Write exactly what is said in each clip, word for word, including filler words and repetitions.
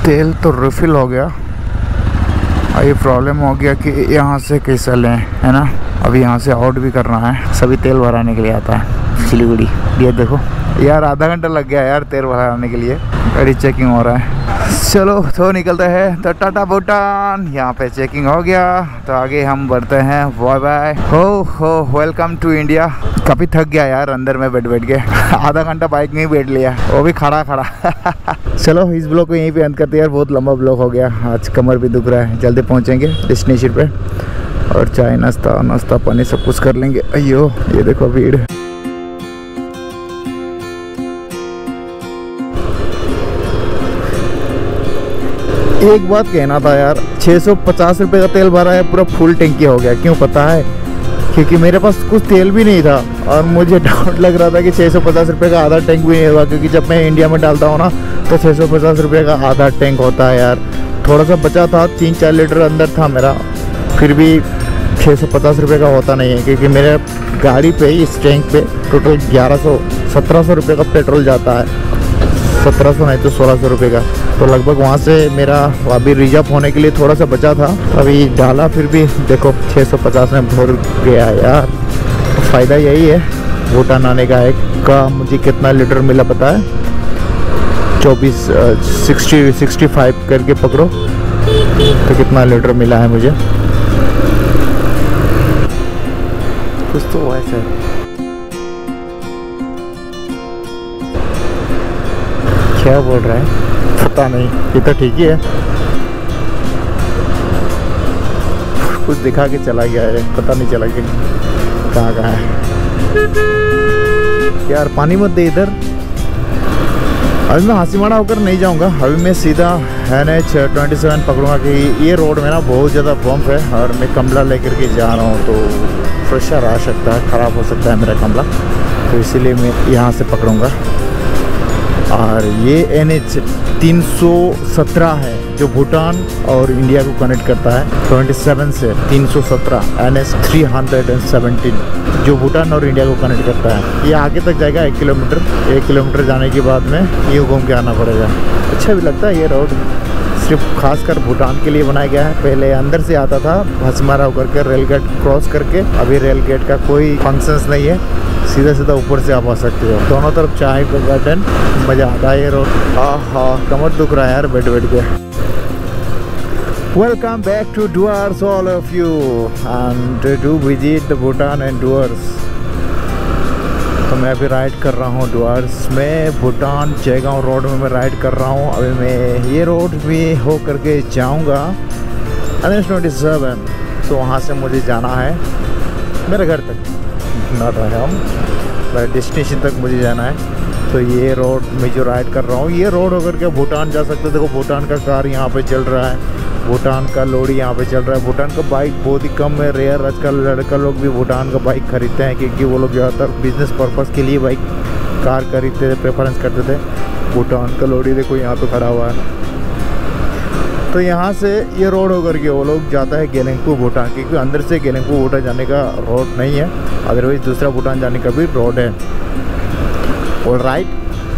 तेल तो रिफिल हो गया। ये प्रॉब्लम हो गया कि यहाँ से कैसे लें, है ना। अभी यहाँ से आउट भी करना है, सभी तेल भराने के लिए आता है सिलीगुड़ी। ये देखो यार, आधा घंटा लग गया यार तेल भराने के लिए। गाड़ी चेकिंग हो रहा है। चलो तो निकलते हैं। तो टाटा भूटान, यहाँ पे चेकिंग हो गया तो आगे हम बढ़ते हैं। Bye bye. हो हो वेलकम टू इंडिया। काफ़ी थक गया यार अंदर में बैठ बैठ के। आधा घंटा बाइक में ही बैठ लिया, वो भी खड़ा खड़ा। चलो इस ब्लॉग को यहीं पे अंत करते हैं यार, बहुत लंबा ब्लॉग हो गया। आज कमर भी दुख रहा है। जल्दी पहुँचेंगे डेस्टिनेशन पे और चाय नाश्ता नाश्ता पानी सब कुछ कर लेंगे। अयो ये देखो भीड़। एक बात कहना था यार, छः सौ पचास रुपये का तेल भरा है, पूरा फुल टैंकी हो गया। क्यों पता है? क्योंकि मेरे पास कुछ तेल भी नहीं था और मुझे डाउट लग रहा था कि छः सौ पचास रुपये का आधा टैंक भी नहीं होगा। क्योंकि जब मैं इंडिया में डालता हूँ ना तो छः सौ पचास रुपये का आधा टैंक होता है यार। थोड़ा सा बचा था, तीन चार लीटर अंदर था मेरा, फिर भी छः सौ पचास रुपये का होता नहीं है। क्योंकि मेरे गाड़ी पे इस टैंक पे टोटल ग्यारह सौ सत्रह सौ रुपये का पेट्रोल जाता है। सत्रह सौ नहीं तो सोलह सौ रुपये का। तो लगभग वहाँ से मेरा अभी रिजर्व होने के लिए थोड़ा सा बचा था, अभी डाला, फिर भी देखो छः सौ पचास में भर गया यार। तो फ़ायदा यही है भूटान आने का। एक का मुझे कितना लीटर मिला पता है? चौबीस सिक्सटी सिक्सटी फाइव करके पकड़ो तो कितना लीटर मिला है मुझे। कुछ तो वैसे क्या बोल रहा है पता नहीं, ये तो ठीक ही है। कुछ दिखा के चला गया है, पता नहीं चला कि कहाँ कहाँ है यार। पानी मत दे इधर। अभी मैं हासीमाड़ा होकर नहीं जाऊँगा, अभी मैं सीधा एन एच ट्वेंटी सेवन पकड़ूंगा। कि ये रोड में ना बहुत ज़्यादा बम्प है और मैं कमला लेकर के जा रहा हूँ तो प्रेशर आ सकता है, ख़राब हो सकता है मेरा कमला। तो इसीलिए मैं यहाँ से पकड़ूंगा। और ये एन एच तीन सौ सत्रह है जो भूटान और इंडिया को कनेक्ट करता है। सत्ताईस से तीन सौ सत्रह एन एच तीन सौ सत्रह जो भूटान और इंडिया को कनेक्ट करता है। ये आगे तक जाएगा एक किलोमीटर। एक किलोमीटर जाने के बाद में ये घूम के आना पड़ेगा। अच्छा भी लगता है ये रोड, सिर्फ खासकर भूटान के लिए बनाया गया है। पहले अंदर से आता था हासीमाड़ा होकर के रेल गेट क्रॉस करके। अभी रेल गेट का कोई फंक्शंस नहीं है, सीधा सीधा ऊपर से आप आ सकते हो। दोनों तरफ चाय का गार्डन, मज़ा आता है ये रोड। हाँ हाँ कमर दुख रहा है यार बैठ बैठ के। Welcome back to Dooars all of you and to visit the Bhutan and Dooars. तो मैं अभी राइड कर रहा हूँ डुअर्स में, भूटान जयगांव रोड में मैं राइड कर रहा हूँ। अभी मैं ये रोड भी हो करके जाऊँगा एन एच ट्वेंटी सेवन। तो वहाँ से मुझे जाना है मेरे घर तक, नॉट रहा हूँ मेरे डेस्टिनेशन तक मुझे जाना है। तो ये रोड में जो राइड कर रहा हूँ, ये रोड होकर के भूटान जा सकते हो। देखो भूटान का कार यहाँ पे चल रहा है, भूटान का लोडी यहाँ पे चल रहा है। भूटान का बाइक बहुत ही कम है, रेयर। आजकल लड़का लोग भी भूटान का बाइक खरीदते हैं क्योंकि वो लोग ज़्यादातर बिजनेस पर्पज़ के लिए बाइक कार खरीदते थे, प्रेफरेंस करते थे। भूटान का लोडी देखो यहाँ पे खड़ा हुआ है। तो यहाँ से ये रोड होकर के वो लोग जाता है गेलेंगपू भूटान, क्योंकि अंदर से गेलेंगपू भूटान जाने का रोड नहीं है, अदरवाइज दूसरा भूटान जाने का भी रोड है। ऑल राइट,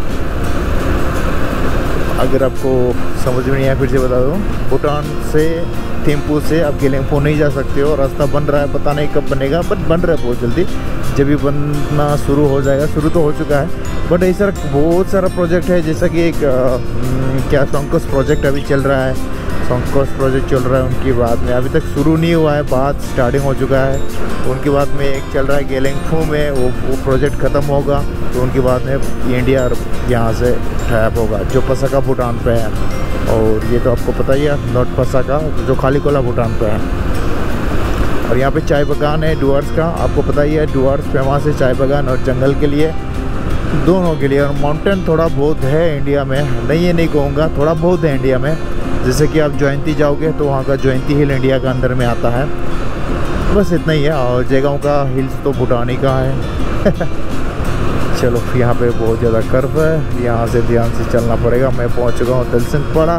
अगर आपको समझ में नहीं आया फिर से बता दूँ, भूटान से थिम्पू से आप गेलेंगपू नहीं जा सकते हो। रास्ता बन रहा है, पता नहीं कब बनेगा, बट बन रहा है बहुत जल्दी। जब भी बनना शुरू हो जाएगा, शुरू तो हो चुका है, बट ऐसा बहुत सारा प्रोजेक्ट है। जैसा कि एक आ, क्या संकोस प्रोजेक्ट अभी चल रहा है, संकोस प्रोजेक्ट चल रहा है उनकी बात में, अभी तक शुरू नहीं हुआ है, बात स्टार्टिंग हो चुका है। उनकी बात में एक चल रहा है गेलेंगपू में, वो वो प्रोजेक्ट ख़त्म होगा तो उनकी बात में इंडिया और यहाँ से टैप होगा, जो पसाका भूटान पे है। और ये तो आपको पता ही है, नॉट पसाका जो खाली कोला भूटान पे है। और यहाँ पे चाय बागान है डुअर्स का, आपको पता ही है डुअर्स फेमस है चाय बागान और जंगल के लिए, दोनों के लिए। और माउंटेन थोड़ा बहुत है इंडिया में, नहीं है नहीं कहूँगा, थोड़ा बहुत है इंडिया में। जैसे कि आप जयंती जाओगे तो वहाँ का जयंती हिल इंडिया का अंदर में आता है, बस इतना ही है। और जयगांव का हिल्स तो भूटान ही का है। चलो यहाँ पे बहुत ज़्यादा कर्व है, यहाँ से ध्यान से चलना पड़ेगा। मैं पहुँच चुका हूँ दलसिंगपाड़ा।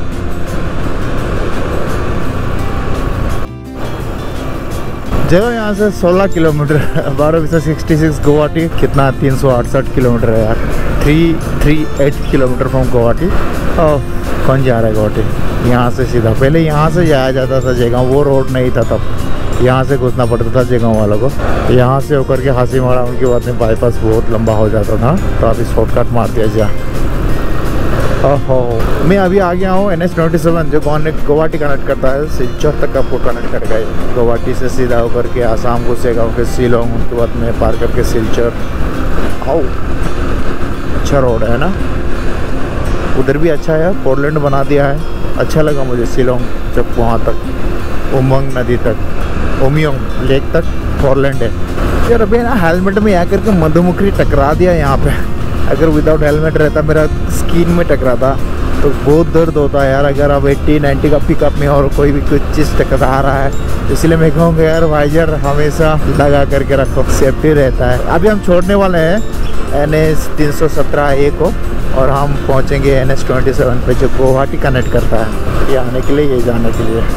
जगह यहाँ से सोलह किलोमीटर, बारह से सिक्सटी सिक्स गुवाहाटी, कितना तीन सौ अड़सठ किलोमीटर है यार, three three eight kilometre from Guwahati. कौन जा रहा है गुवाहाटी? यहाँ से सीधा, पहले यहाँ से जाया जाता था जयगांव, वो रोड नहीं था तब, यहाँ से घुसना पड़ता था जयगांव वालों को। यहाँ से होकर के हासीमाड़ा, उनके बाद में बाईपास बहुत लंबा हो जाता था, तो अभी शॉर्टकट मार दिया जा। ओहो, मैं अभी आ गया हूँ एन एच ट्वेंटी सेवन, जो गुवाहाटी कनेक्ट करता है, सिलचर तक आपको कनेक्ट करेगा। गुवाहाटी से सीधा होकर के आसाम घुसेगा, फिर शिलोंग, उनके बाद में पार करके सिलचर। आओ, अच्छा रोड है ना, उधर भी अच्छा है, फोर लेन बना दिया है, अच्छा लगा मुझे। शिलोंग जब वहाँ तक, उमंग नदी तक, उमियोंग लेक तक फोर लेन है। यार अभी ना हेलमेट में आकर के मधुमक्खी टकरा दिया यहाँ पे। अगर विदाउट हेलमेट रहता, मेरा स्किन में टकराता तो बहुत दर्द होता है यार। अगर आप एट्टी नाइन्टी का पिकअप में और कोई भी कुछ चीज़ टकरा रहा है, इसलिए मैं कहूँगा यार वाइजर हमेशा लगा करके रखो, सेफ्टी रहता है। अभी हम छोड़ने वाले हैं एन एच तीन सौ सत्रह ए को, और हम पहुँचेंगे एन एच ट्वेंटी सेवन पे, जो गुवाहाटी कनेक्ट करता है, ये आने के लिए, ये जाने के लिए।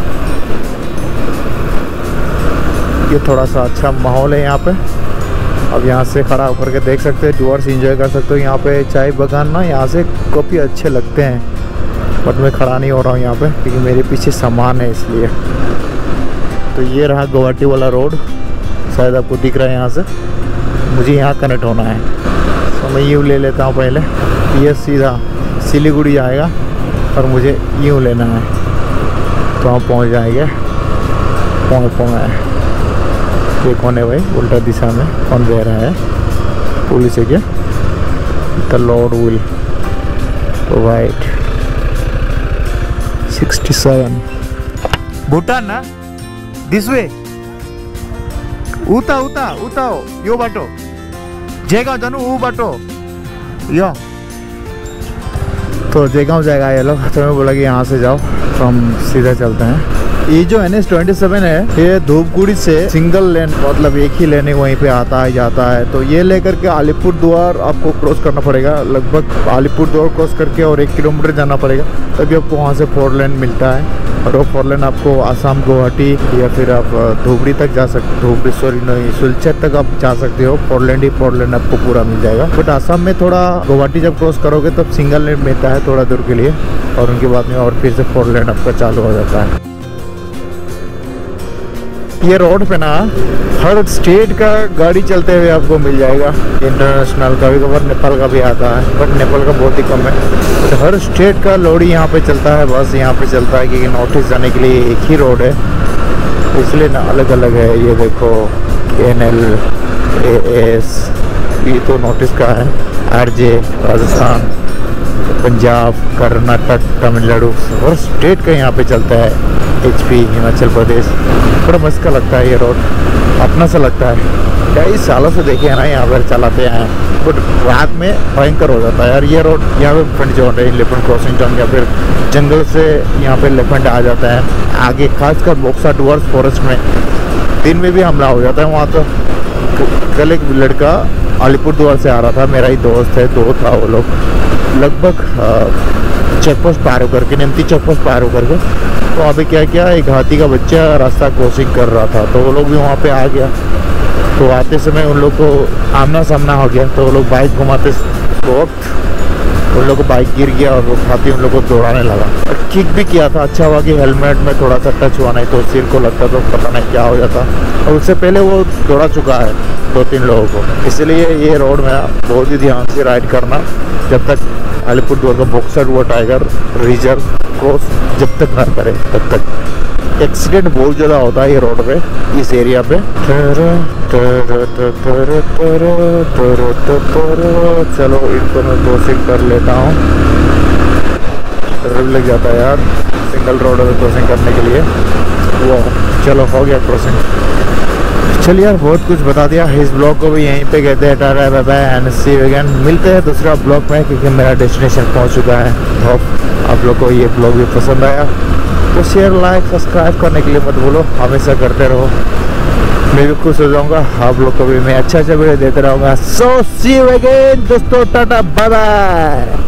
ये थोड़ा सा अच्छा माहौल है यहाँ पे। अब यहाँ से खड़ा होकर के देख सकते हैं, डूअर्स एंजॉय कर सकते हो। यहाँ पे चाय बगान ना यहाँ से काफ़ी अच्छे लगते हैं, बट मैं खड़ा नहीं हो रहा हूँ यहाँ पे क्योंकि मेरे पीछे सामान है, इसलिए। तो ये रहा गुवाहाटी वाला रोड, शायद आपको दिख रहा है यहाँ से। मुझे यहाँ कनेक्ट होना है, तो मैं यूँ ले लेता हूँ पहले। ये सीधा सिलीगुड़ी जाएगा और मुझे यूँ लेना है, तो हम पहुँच जाएंगे। पहुँच पहुँच ये कौन है भाई, उल्टा दिशा में कौन बह रहा है? पुलिस है क्या? The lord will provide. Sixty seven Bhutan ना, दिस वे। उता उता उताओ यो बाटो जयगांव जानू, वो बाटो यो। तो जयगांव जाएगा ये लोग, तो मैं बोला कि यहाँ से जाओ, तो हम सीधा चलते हैं। ये जो एन एच ट्वेंटी सेवन है, ये धूपगुड़ी से सिंगल लेन, मतलब एक ही लेन वहीं पे आता है जाता है। तो ये लेकर के अलीपुर द्वार आपको क्रॉस करना पड़ेगा, लगभग अलीपुर द्वार क्रॉस करके और एक किलोमीटर जाना पड़ेगा, तभी आपको वहाँ से फोर लेन मिलता है। और वो फोर लेन आपको आसाम गुवाहाटी या फिर आप धूपगुड़ी तक जा सकते, धूपगुड़ी सॉरी नहीं सिलचर तक आप जा सकते हो। फोर लेन ही फोर लेन आपको पूरा मिल जाएगा। बट आसाम में थोड़ा गुवाहाटी जब क्रॉस करोगे तब सिंगल लेन मिलता है थोड़ा दूर के लिए, और उनके बाद में और फिर से फोर लेन आपका चालू हो जाता है। ये रोड पे ना हर स्टेट का गाड़ी चलते हुए आपको मिल जाएगा। इंटरनेशनल का भी, कवर नेपाल का भी आता है, बट नेपाल का बहुत ही कम है। तो हर स्टेट का लॉरी यहाँ पे चलता है, बस यहाँ पे चलता है, क्योंकि नॉर्थ ईस्ट जाने के लिए एक ही रोड है, इसलिए ना अलग अलग है। ये देखो एन एल ए एस, ये तो नॉर्थ ईस्ट का है। आर जे राजस्थान, पंजाब, कर्नाटक, तमिलनाडु, हर स्टेट का यहाँ पे चलता है। एच पी हिमाचल प्रदेश, बड़ा मस्त का लगता है ये रोड, अपना सा लगता है। कई सालों से देखे हैं ना यहाँ पर चलाते हैं, बट रात में भयंकर हो जाता है यार। ये रोड यहाँ पे फ्रंट जोन है, एलिफेंट क्रॉसिंग जोन, या फिर जंगल से यहाँ पे एलिफेंट आ जाता है आगे, खासकर बॉक्सा डुअर्स फॉरेस्ट में दिन में भी हमला हो जाता है वहाँ। तो कल एक लड़का अलीपुर द्वार से आ रहा था, मेरा ही दोस्त है, दो था वो लोग, लगभग चेक पोस्ट पार होकर के, निमती चेक पोस्ट पार होकर के, तो वहाँ पे क्या किया, एक हाथी का बच्चा रास्ता क्रॉसिंग कर रहा था, तो वो लोग भी वहाँ पे आ गया। तो आते समय उन लोग को आमना सामना हो गया, तो वो लोग बाइक घुमाते वक्त उन लोग को बाइक गिर गया और वो हाथी उन लोग को दौड़ाने लगा। और किक भी किया था, अच्छा हुआ कि हेलमेट में थोड़ा सा टच हुआ, नहीं तो सिर को लगता तो पता नहीं क्या हो जाता। और उससे पहले वो दौड़ा चुका है दो तीन लोगों को, इसलिए ये रोड में बहुत ही ध्यान से राइड करना, जब तक अलीपुर द्वार का बॉक्सर हुआ टाइगर रिजर्व क्रॉस जब तक ना करे तब तक। एक्सीडेंट बहुत ज़्यादा होता है ये रोड पे, इस एरिया पे। चलो इनको मैं क्रॉसिंग कर लेता हूँ, लग जाता है यार सिंगल रोड में क्रॉसिंग करने के लिए। वो चलो हो गया क्रॉसिंग। चलिए यार बहुत कुछ बता दिया, इस ब्लॉग को भी यहीं पे कहते हैं tata bye bye and see you again. मिलते हैं दूसरा ब्लॉग में, क्योंकि मेरा डेस्टिनेशन पहुंच चुका है। होप आप लोग को ये ब्लॉग भी पसंद आया, तो शेयर लाइक सब्सक्राइब करने के लिए मत भूलो, हमेशा करते रहो, मैं भी खुश हो जाऊंगा। आप लोग को भी मैं अच्छा अच्छा वीडियो देते रहूँगा। सो सी यू अगेन दोस्तों, टाटा बाय बाय।